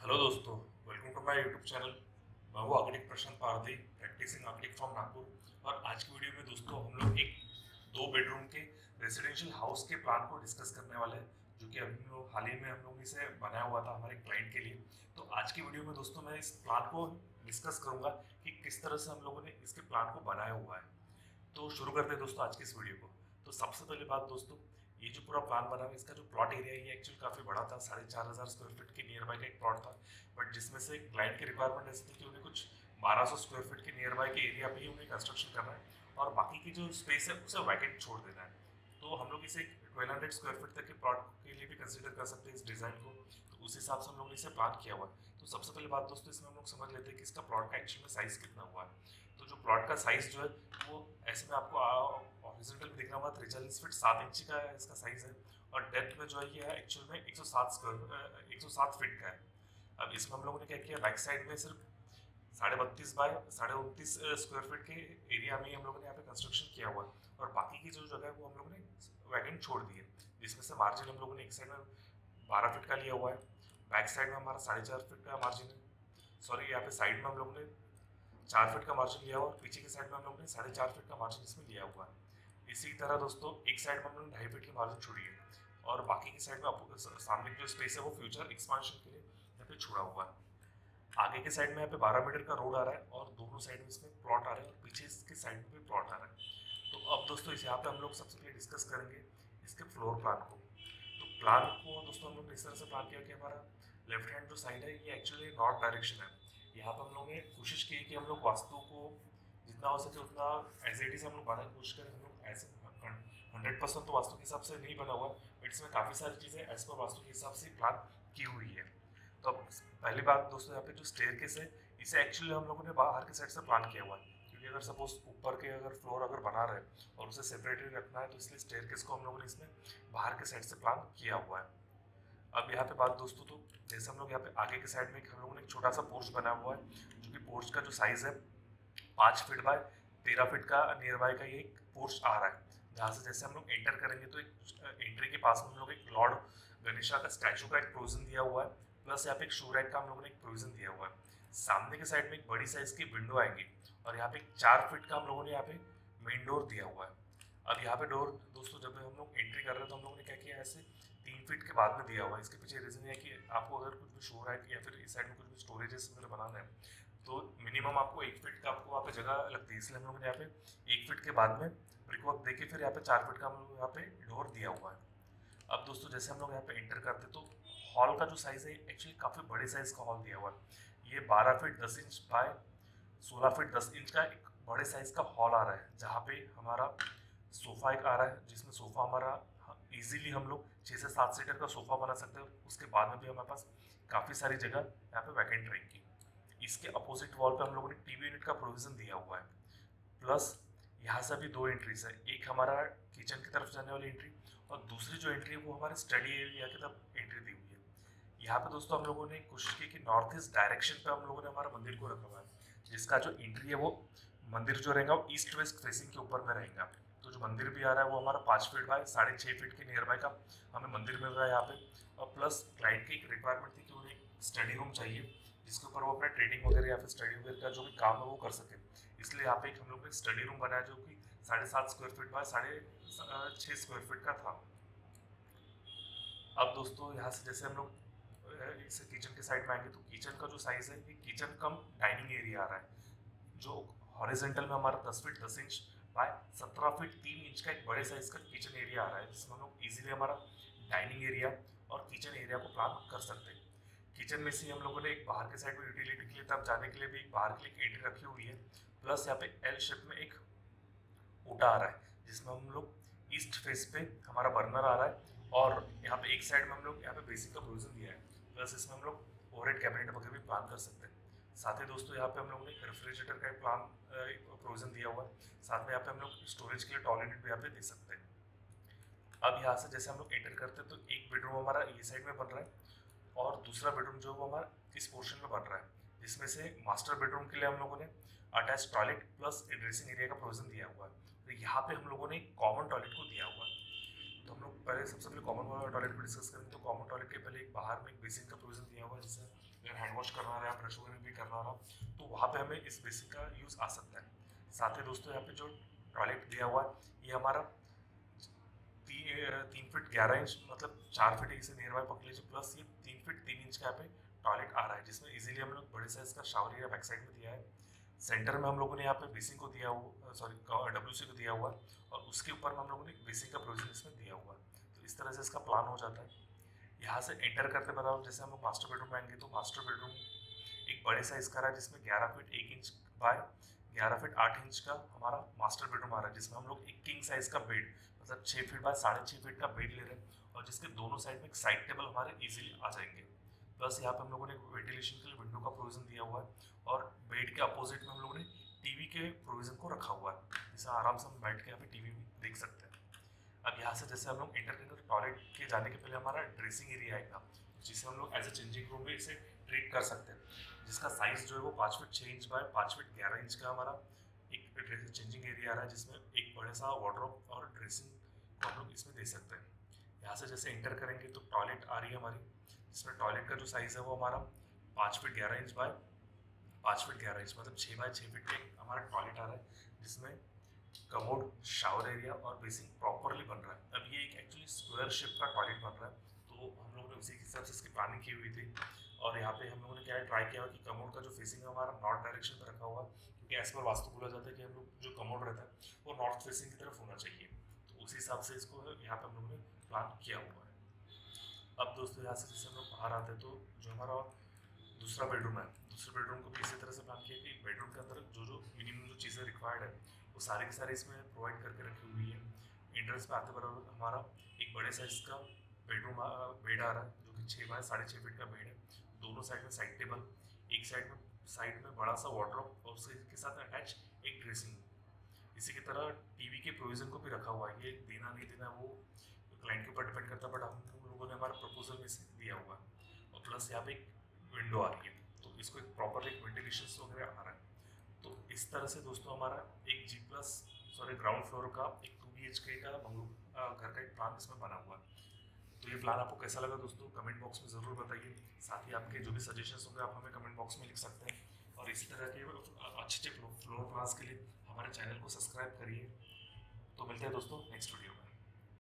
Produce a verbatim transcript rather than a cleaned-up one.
Hello दोस्तों, welcome to my YouTube channel. मैं हूँ architect Prashant Pardhi, practising architect from Nagpur. और आज की वीडियो में दोस्तों हम लोग एक दो बेडरूम के रेजिडेंशियल हाउस के प्लान को डिस्कस करने वाले हैं, जो कि हम लोग हाल ही में हम लोग इसे बनाया हुआ था हमारे क्लाइंट के लिए। तो आज की वीडियो में दोस्तों मैं इस प्लान को डिस्कस करूंगा कि किस तरह से हम लोगों ने इसके प्लान को बनाया हुआ है। तो शुरू करते हैं दोस्तों आज की इस वीडियो को। तो सबसे पहले बात दोस्तों, ये जो पूरा प्लान बना है इसका जो प्लॉट एरिया है ये एक्चुअली काफ़ी बड़ा था, साढ़े चार हज़ार स्क्वायर फीट के नियर बाय का एक प्लॉट था। बट जिसमें से क्लाइंट की रिक्वायरमेंट ऐसी थी कि उन्हें कुछ बारह सौ स्क्वायर फीट के नियर बाय के एरिया पे ही उन्हें कंस्ट्रक्शन करना है और बाकी की जो स्पेस है उसे वैकेंट छोड़ देना है। तो हम लोग इसे ट्वेल्व हंड्रेड स्क्वायर फीट तक के प्लॉट के लिए भी कंसिडर कर सकते हैं इस डिज़ाइन को। तो उस हिसाब से हम लोग ने इसे प्लान किया हुआ है। तो सबसे पहले बात दोस्तों इसमें हम लोग समझ लेते हैं कि इसका प्लॉट का एक्चुअल में साइज़ कितना हुआ है। तो जो प्लॉट का साइज़ जो है वो ऐसे में आपको हॉरिजॉन्टल में दिख रहा होगा, त्रिचालीस फीट सात इंच का इसका साइज़ है। और डेप्थ में जो है ये है एक्चुअल में एक सौ सात स्क्वायर एक सौ सात फीट का है। अब इसमें हम लोगों ने क्या किया, बैक साइड में सिर्फ साढ़े बत्तीस बाय साढ़े उनतीस स्क्वायर फीट के एरिया में ही हम लोगों ने यहाँ पे कंस्ट्रक्शन किया हुआ है और बाकी की जो जगह है वो हम लोगों ने वैकेंट छोड़ दी है, जिसमें से मार्जिन हम लोगों ने एक साइड में बारह फीट का लिया हुआ है, बैक साइड में हमारा साढ़े चार फीट का मार्जिन है। सॉरी, यहाँ पे साइड में हम लोगों ने चार फीट का मार्जिन लिया हुआ और पीछे के साइड में हम लोगों ने साढ़े चार फीट का मार्जिन इसमें लिया हुआ है। इसी तरह दोस्तों एक साइड में हम लोगों ने ढाई फीट की मार्जिन छोड़ी है और बाकी की साइड में आपको सामने की जो स्पेस है वो फ्यूचर एक्सपांशन के लिए यहाँ पे छोड़ा हुआ है। आगे के साइड में यहाँ पे बारह मीटर का रोड आ रहा है और दोनों साइड में इसमें प्लॉट आ रहा है और पीछे इसके साइड में भी प्लॉट आ रहा है। तो अब दोस्तों इस यहाँ पे हम लोग सबसे पहले डिस्कस करेंगे इसके फ्लोर प्लान को। तो प्लान को दोस्तों हम लोग ने इस तरह से प्लान किया कि हमारा लेफ्ट हैंड जो साइड है ये एक्चुअली नॉर्थ डायरेक्शन है। यहाँ पर हम लोगों ने कोशिश की कि हम लोग वास्तु को जितना हो सके उतना एज इट इज हम लोग बनाने की कोशिश करें। हम लोग ऐसे हंड्रेड परसेंट तो वास्तु के हिसाब से नहीं बना हुआ, बट इसमें काफ़ी सारी चीज़ें एज पर वास्तु के हिसाब से प्लान की हुई है। तो अब पहली बात दोस्तों, यहाँ पे जो स्टेयरकेस है इसे एक्चुअली हम लोगों ने बाहर के साइड से प्लान किया हुआ है, क्योंकि अगर सपोज ऊपर के अगर फ्लोर अगर बना रहे और उसे सेपरेटली रखना है तो इसलिए स्टेयरकेस को हम लोगों ने इसमें बाहर के साइड से प्लान किया हुआ है। अब यहाँ पे बात दोस्तों, तो जैसे हम लोग यहाँ पे आगे के साइड में हम लोगों ने एक छोटा सा पोर्च बना हुआ है, जो कि पोर्च का जो साइज है पाँच फीट बाय तेरह फीट का नियर बाय का ये एक पोर्च आ रहा है, जहाँ से जैसे हम लोग एंटर करेंगे तो एक एंट्री के पास में हम लोग एक लॉर्ड गणेशा का स्टैचू का एक प्रोविजन दिया हुआ है, प्लस यहाँ पे एक शू रैक का हम लोगों ने एक प्रोविजन दिया हुआ है। सामने के साइड में एक बड़ी साइज की विंडो आएंगी और यहाँ पे एक चार फीट का हम लोगों ने यहाँ पे मेन डोर दिया हुआ है। अब यहाँ पे डोर दोस्तों जब हम लोग एंट्री कर रहे हैं तो हम लोगों ने क्या किया, ऐसे तीन फीट के बाद में दिया हुआ है। इसके पीछे रीजन है कि आपको अगर कुछ भी शो रैक या फिर इस साइड में कुछ भी स्टोरेजेस वगैरह बनाना है तो मिनिमम आपको एक फीट का आपको वहाँ पे जगह लगती है, इसलिए हम लोगों ने यहाँ पे एक फीट के बाद में ब्रिक वर्क देके फिर यहाँ पे चार फीट का हम लोग यहाँ पे डोर दिया हुआ है। अब दोस्तों जैसे हम लोग यहाँ पे एंटर करते तो हॉल का जो साइज है एक्चुअली काफ़ी बड़े साइज का हॉल दिया हुआ है। ये बारह फीट दस इंच बाय सोलह फीट दस इंच का एक बड़े साइज का हॉल आ रहा है, जहाँ पे हमारा सोफा एक आ रहा है, जिसमें सोफा हमारा इजीली हम लोग छः से सात सीटर का सोफा बना सकते हैं। उसके बाद में भी हमारे पास काफ़ी सारी जगह यहाँ पे वैकेंट रहेगी। इसके अपोजिट वॉल पे हम लोगों ने टीवी यूनिट का प्रोविजन दिया हुआ है, प्लस यहाँ से भी दो एंट्रीज है, एक हमारा किचन की तरफ जाने वाली एंट्री और दूसरी जो एंट्री है वो हमारे स्टडी एरिया की तरफ एंट्री दी हुई है। यहाँ पे दोस्तों हम लोगों ने कोशिश की कि नॉर्थ ईस्ट डायरेक्शन पे हम लोगों ने हमारा मंदिर को रखा हुआ है, जिसका जो एंट्री है वो मंदिर जो रहेगा वो ईस्ट वेस्ट फेसिंग के ऊपर में रहेगा। तो जो मंदिर भी आ रहा है वो हमारा पाँच फीट बाय साढ़े छः फीट के नियर बाय का हमें मंदिर मिल रहा है यहाँ पे। और प्लस क्लाइंट की एक रिक्वायरमेंट थी कि उन्हें स्टडी रूम चाहिए जिसके ऊपर वो अपना ट्रेडिंग वगैरह या फिर स्टडी वगैरह का जो भी काम है वो कर सके, इसलिए यहाँ पे एक हम लोग ने स्टडी रूम बनाया जो कि साढ़े सात स्क्वायर फीट बाय साढ़े छः स्क्वायर फीट का था। अब दोस्तों यहाँ से जैसे हम लोग इस किचन के साइड में आएंगे तो किचन का जो साइज है ये किचन कम डाइनिंग एरिया आ रहा है, जो हॉरिजॉन्टल में हमारा दस फीट दस इंच बाय सत्रह फीट तीन इंच का एक बड़े साइज का किचन एरिया आ रहा है, जिसमें हम लोग इजीली हमारा डाइनिंग एरिया और किचन एरिया को प्लान कर सकते हैं। किचन में से हम लोगों ने एक बाहर के साइड में यूटिलिटी के लिए तब जाने के लिए भी एक बाहर के लिए एक एंट्री रखी हुई है, प्लस यहाँ पे एल शेप में एक ओटा आ रहा है, जिसमें हम लोग ईस्ट फेस पे हमारा बर्नर आ रहा है और यहाँ पे एक साइड में हम लोग यहाँ पे बेसिक का प्रोविजन दिया है, प्लस इसमें हम लोग ओवरहेड कैबिनेट वगैरह भी प्लान कर सकते हैं। साथ ही दोस्तों यहाँ पे हम लोगों ने रेफ्रिजरेटर का एक प्लान प्रोविजन दिया हुआ है, साथ में यहाँ पे हम लोग स्टोरेज के लिए टॉयलेट भी यहाँ पे दे सकते हैं। अब यहाँ से जैसे हम लोग एंटर करते हैं तो एक बेडरूम हमारा ये साइड में बन रहा है और दूसरा बेडरूम जो वो हमारा इस पोर्शन में बन रहा है, जिसमें से मास्टर बेडरूम के लिए हम लोगों ने attach toilet plus dressing area का प्रोविजन दिया हुआ है। तो यहाँ पे हम लोगों ने कॉमन टॉयलेट को दिया हुआ है। तो हम लोग पहले सबसे पहले कॉमन वाला टॉयलेट को डिस्कस करें तो कॉमन टॉयलेट के पहले एक बाहर में एक बेसिन का प्रोविजन दिया हुआ है, जिससे अगर हैंड वॉश करना रहा, ब्रश वगैरह भी करना रहा, तो वहाँ पे हमें इस बेसिन का यूज़ आ सकता है। साथ ही दोस्तों यहाँ पे जो टॉयलेट दिया हुआ है ये हमारा तीन तीन फीट ग्यारह इंच मतलब चार फीट इसे नियर बाय पकड़ लीजिए, प्लस ये तीन फीट तीन इंच का यहाँ पे टॉयलेट आ रहा है, जिसमें इजीली हम लोग बड़े साइज का शावर एरिया बैक साइड में दिया है। सेंटर में हम लोगों ने यहाँ पे बेसिन को दिया हुआ, सॉरी डब्ल्यूसी को दिया हुआ है, और उसके ऊपर में हम लोगों ने बेसिन का प्रोविजन इसमें दिया हुआ है। तो इस तरह से इसका प्लान हो जाता है। यहाँ से एंटर करते बताओ, जैसे हम लोग मास्टर बेडरूम में आएंगे तो मास्टर बेडरूम एक बड़े साइज का रहा है, जिसमें ग्यारह फीट एक इंच बाय ग्यारह फीट आठ इंच का हमारा मास्टर बेडरूम आ रहा है, जिसमें हम लोग एक किंग साइज का बेड मतलब छः फीट बाय साढ़े छः फीट का बेड ले रहे हैं, और जिसके दोनों साइड में एक साइड टेबल हमारे इजीली आ जाएंगे। प्लस यहाँ पे हम लोगों ने वेंटिलेशन के लिए विंडो का प्रोविजन दिया हुआ है, और बेड के अपोजिट में हम लोगों ने टीवी के प्रोविजन को रखा हुआ है, जिससे आराम से हम बैठ के यहाँ पे टीवी भी देख सकते हैं। अब यहाँ से जैसे हम लोग एंटर करेंगे तो टॉयलेट के जाने के पहले हमारा ड्रेसिंग एरिया आएगा, जिसे हम लोग एज ए चेंजिंग रूम में इसे ट्रीट कर सकते हैं, जिसका साइज जो है वो पाँच फीट छः इंच बाय पाँच फीट ग्यारह इंच का हमारा एक ड्रेसिंग चेंजिंग एरिया आ रहा है, जिसमें एक बड़ा सा वार्डरोब और ड्रेसिंग को हम लोग इसमें दे सकते हैं। यहाँ से जैसे एंटर करेंगे तो टॉयलेट आ रही है हमारी, जिसमें टॉयलेट का जो साइज़ है वो हमारा पाँच फीट ग्यारह इंच बाय पाँच फीट ग्यारह इंच मतलब छः बाय छः फीट का एक हमारा टॉयलेट आ रहा है, जिसमें कमोड, शावर एरिया और बेसिन प्रॉपरली बन रहा है। अब ये एक एक्चुअली स्क्वायर शेप का टॉयलेट बन रहा है, तो हम लोगों ने उसी के हिसाब से इसकी प्लानिंग की हुई थी। और यहाँ पे हम लोगों ने क्या है ट्राई किया कि कमोड का जो फेसिंग है हमारा नॉर्थ डायरेक्शन में रखा हुआ, क्योंकि एज पर वास्तु बोला जाता है कि हम लोग जो कमोड रहता है वो नॉर्थ फेसिंग की तरफ होना चाहिए, तो उसी हिसाब से इसको यहाँ पे हम लोगों ने प्लान किया हुआ है। अब दोस्तों यहाँ से जैसे हम लोग बाहर आते हैं तो जो हमारा दूसरा बेडरूम है, दूसरे बेडरूम को भी इसी तरह से प्लान किया कि बेडरूम के अंदर जो जो मिनिमम जो चीज़ें रिक्वायर्ड है वो सारी की सारी इसमें प्रोवाइड करके रखी हुई है। एंट्रेंस पे आते बराबर हमारा एक बड़े साइज का बेडरूम बेड आ रहा है, जो कि छः बाय साढ़े छः फीट का बेड है, दोनों साइड में साइड टेबल, एक साइड में साइड में बड़ा सा वार्डरोब और उसके साथ अटैच एक ड्रेसिंग। इसी की तरह टीवी के प्रोविज़न को भी रखा हुआ है, ये देना नहीं देना वो क्लाइंट के ऊपर डिपेंड करता है, बट हम लोगों ने हमारे प्रपोजल में से दिया हुआ है। और प्लस यहाँ पे एक विंडो आ रही है, तो इसको एक प्रॉपर एक वेंटिलेशन वगैरह आ रहा है। तो इस तरह से दोस्तों हमारा एक G plus sorry ground floor का एक टू बी एच के का बंगलो घर का एक प्लान इसमें बना हुआ है। तो ये प्लान आपको कैसा लगा दोस्तों कमेंट बॉक्स में ज़रूर बताइए। साथ ही आपके जो भी सजेशंस होंगे आप हमें कमेंट बॉक्स में लिख सकते हैं, और इसी तरह के अच्छे अच्छे फ्लोर प्लान्स के लिए हमारे चैनल को सब्सक्राइब करिए। तो मिलते हैं दोस्तों नेक्स्ट वीडियो में।